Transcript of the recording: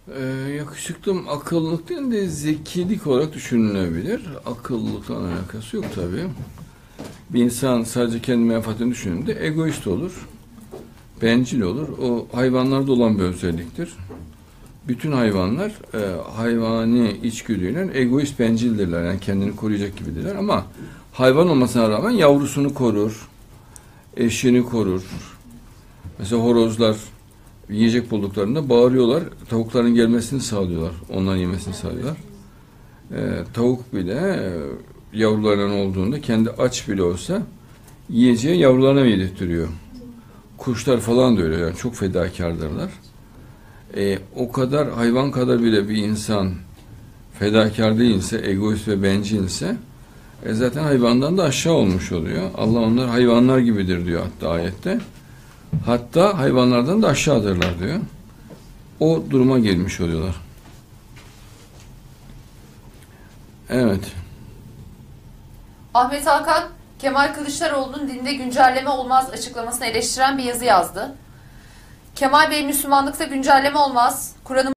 Yakışıklım akıllılık değil de zekilik olarak düşünülebilir. Akıllılıkla alakası yok tabii. Bir insan sadece kendi menfaatini düşündüğünde egoist olur, bencil olur. O hayvanlarda olan bir özelliktir. Bütün hayvanlar hayvani içgüdüyle egoist bencildirler. Yani kendini koruyacak gibidirler ama hayvan olmasına rağmen yavrusunu korur, eşini korur. Mesela horozlar yiyecek bulduklarında bağırıyorlar, tavukların gelmesini sağlıyorlar, onların yemesini sağlıyorlar. Tavuk bile yavrularının olduğunda kendi aç bile olsa yiyeceği yavrularına yedirtiyor. Kuşlar falan da öyle, yani çok fedakardırlar. O kadar hayvan kadar bile bir insan fedakar değilse, egoist ve bencilse zaten hayvandan da aşağı olmuş oluyor. Allah onlar hayvanlar gibidir diyor hatta ayette. Hatta hayvanlardan da aşağıdırlar diyor. O duruma gelmiş oluyorlar. Evet. Ahmet Hakan, Kemal Kılıçdaroğlu'nun dinde güncelleme olmaz açıklamasını eleştiren bir yazı yazdı. Kemal Bey, Müslümanlıkta güncelleme olmaz. Kur'an'ın